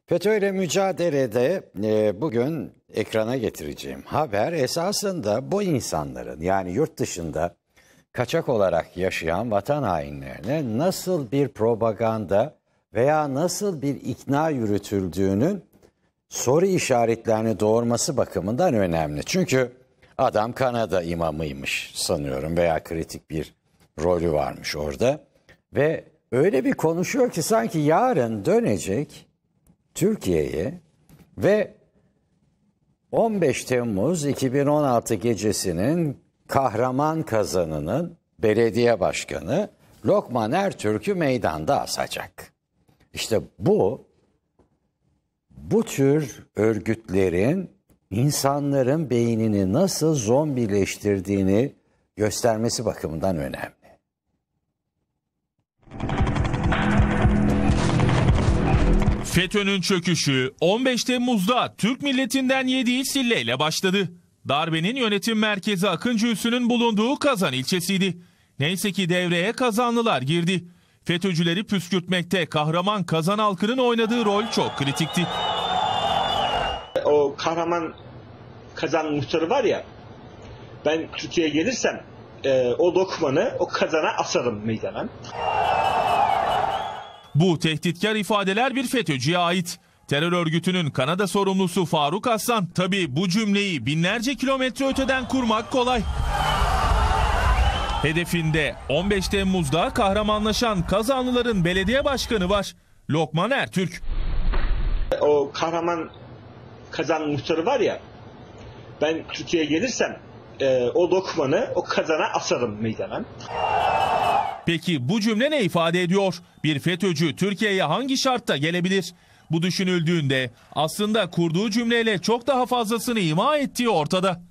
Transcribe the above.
FETÖ'yle mücadelede bugün ekrana getireceğim haber esasında bu insanların, yani yurt dışında kaçak olarak yaşayan vatan hainlerine nasıl bir propaganda veya nasıl bir ikna yürütüldüğünün soru işaretlerini doğurması bakımından önemli. Çünkü adam Kanada imamıymış sanıyorum veya kritik bir rolü varmış orada ve öyle bir konuşuyor ki sanki yarın dönecek Türkiye'ye ve 15 Temmuz 2016 gecesinin kahraman kazanının belediye başkanı Lokman Ertürk'ü meydanda asacak. İşte bu tür örgütlerin insanların beynini nasıl zombileştirdiğini göstermesi bakımından önemli. FETÖ'nün çöküşü 15 Temmuz'da Türk milletinden yediği silleyle başladı. Darbenin yönetim merkezi Akıncı Üssü'nün bulunduğu Kazan ilçesiydi. Neyse ki devreye Kazanlılar girdi. FETÖ'cüleri püskürtmekte kahraman Kazan halkının oynadığı rol çok kritikti. O kahraman Kazan muhtarı var ya, ben Türkiye'ye gelirsem o Lokman'ı o Kazan'a asarım meydana. Bu tehditkar ifadeler bir FETÖ'cüye ait. Terör örgütünün Kanada sorumlusu Faruk Aslan, tabii bu cümleyi binlerce kilometre öteden kurmak kolay. Hedefinde 15 Temmuz'da kahramanlaşan Kazanlıların belediye başkanı var, Lokman Ertürk. O kahraman Kazan muhtarı var ya, ben Türkiye'ye gelirsem o Lokman'ı o Kazan'a asarım meydana. Peki bu cümle ne ifade ediyor? Bir FETÖ'cü Türkiye'ye hangi şartta gelebilir? Bu düşünüldüğünde aslında kurduğu cümleyle çok daha fazlasını ima ettiği ortada.